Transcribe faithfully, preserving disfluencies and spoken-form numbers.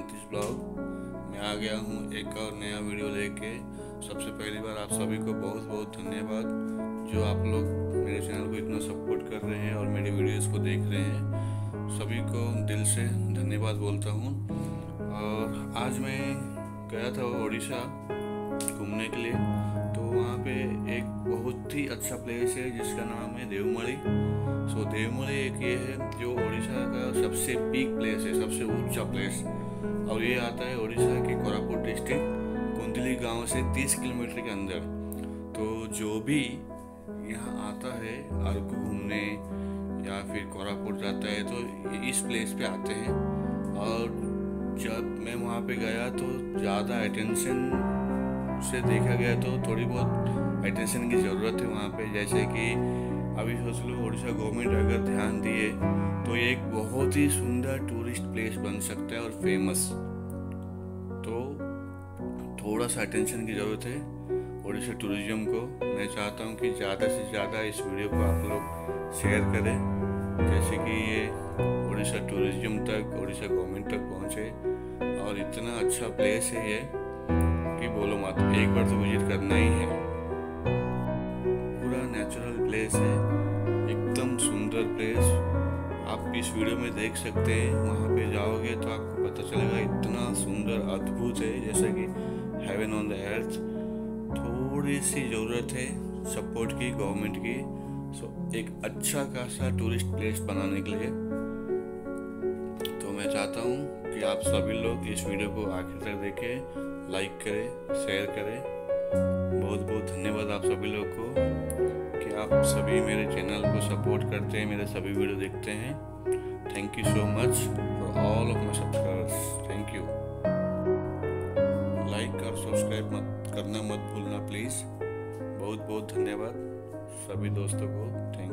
सैंतीस ब्लॉग। मैं आ गया हूँ एक और नया वीडियो लेके। सबसे पहली बार आप सभी को बहुत बहुत धन्यवाद जो आप लोग मेरे चैनल को इतना सपोर्ट कर रहे हैं और मेरे वीडियोस को देख रहे हैं। सभी को दिल से धन्यवाद बोलता हूँ। और आज मैं गया था उड़ीसा घूमने के लिए, तो वहाँ पे एक बहुत ही अच्छा प्लेस है जिसका नाम है देवमली। सो देवमली एक ये है जो उड़ीसा का सबसे पीक प्लेस है, सबसे ऊंचा प्लेस, और ये आता है उड़ीसा के कोरापुट डिस्ट्रिक्ट कुंदली गांव से तीस किलोमीटर के अंदर। तो जो भी यहाँ आता है अरकू घूमने या फिर कोरापुट जाता है तो इस प्लेस पे आते हैं। और जब मैं वहाँ पे गया तो ज़्यादा अटेंशन से देखा गया तो थोड़ी बहुत अटेंशन की ज़रूरत है वहाँ पे। जैसे कि अभी सोच लो उड़ीसा गवर्नमेंट अगर ध्यान दिए तो ये एक बहुत ही सुंदर टूरिस्ट प्लेस बन सकता है और फेमस। तो थोड़ा सा अटेंशन की ज़रूरत है उड़ीसा टूरिज्म को। मैं चाहता हूँ कि ज़्यादा से ज़्यादा इस वीडियो को आप लोग शेयर करें, जैसे कि ये उड़ीसा टूरिज्म तक, उड़ीसा गवर्नमेंट तक पहुँचे। और इतना अच्छा प्लेस है ये कि बोलो मत, एक बार तो विजिट करना ही है। पूरा नेचुरल प्लेस है, एकदम सुंदर प्लेस। आप इस वीडियो में देख सकते हैं, वहाँ पे जाओगे तो आपको पता चलेगा इतना सुंदर अद्भुत है, जैसे कि हेवन ऑन द अर्थ। थोड़ी सी ज़रूरत है सपोर्ट की गवर्नमेंट की, सो एक अच्छा खासा टूरिस्ट प्लेस बनाने के लिए। तो मैं चाहता हूँ कि आप सभी लोग इस वीडियो को आखिर तक देखें, लाइक करें, शेयर करें। बहुत बहुत धन्यवाद आप सभी लोग को कि आप सभी मेरे चैनल को सपोर्ट करते हैं, मेरे सभी वीडियो देखते हैं। Thank you so much for all of my subscribers. Thank you. Like और सब्सक्राइब मत करना मत भूलना प्लीज़। बहुत बहुत धन्यवाद सभी दोस्तों को। थैंक